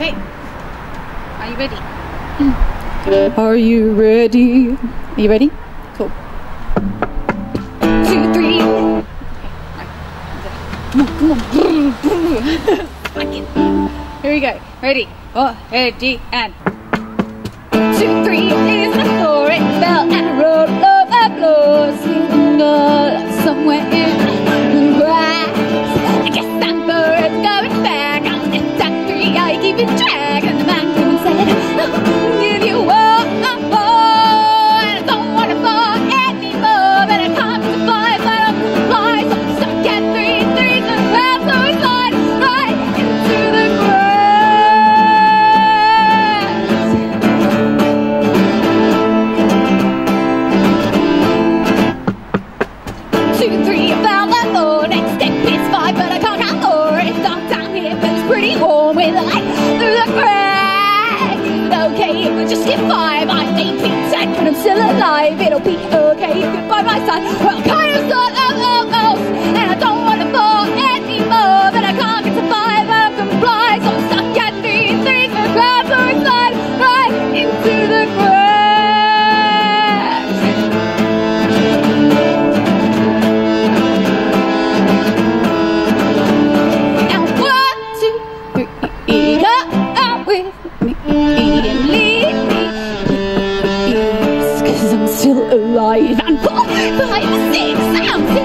Okay. Are you ready? Are you ready? Are you ready? Cool. 2, 3. Come on. Here we go. Ready? Oh, ready, and 2, 3. It is the story. Bell and a road of applause. Somewhere in the grass. I guess I'm birds going back. On the top 3, I keep it track. And the man who said, give you all. I don't want to fall anymore. But I can't fly, but I'm fly. So I'm stuck at 3, 3, the ground. So I slide right into the grass. 2, 3, about that floor. Next step is 5, but I can't count more. It's dark down here, but it's pretty warm with a light through the crack. Okay, if we just get 5, I'm 8 feet 10, but I'm still alive. It'll be okay if you're by my side. Well, kind of sort of almost, and I don't want to fall anymore, but I can't get to 5, but I can fly. So I'm stuck at 3, 3, the ground, so I slide right into the grass. Now 1, 2, 3, come with me and lead me, please, 'cause I'm still alive. And 4, 5, 6, I'm